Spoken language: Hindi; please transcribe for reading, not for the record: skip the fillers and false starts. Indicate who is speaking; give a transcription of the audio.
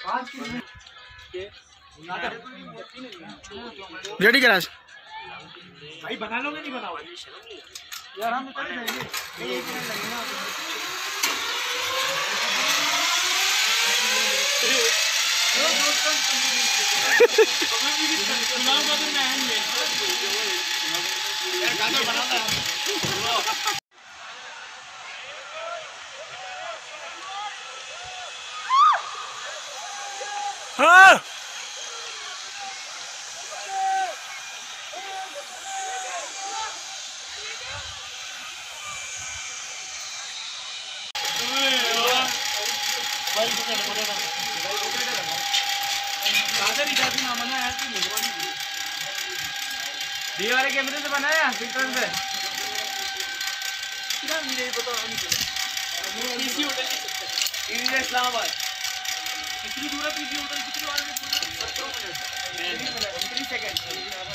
Speaker 1: रेडी कराश
Speaker 2: भाई बना लोगे नहीं बना यार हम कर देंगे
Speaker 1: हाँ
Speaker 2: ये वाले कैमरे से बनाया फिल्टर से पीसी होटल इस्लामाबाद कितनी दूर है पीसी होटल कितनी बार में 17 मिनट 3 सेकंड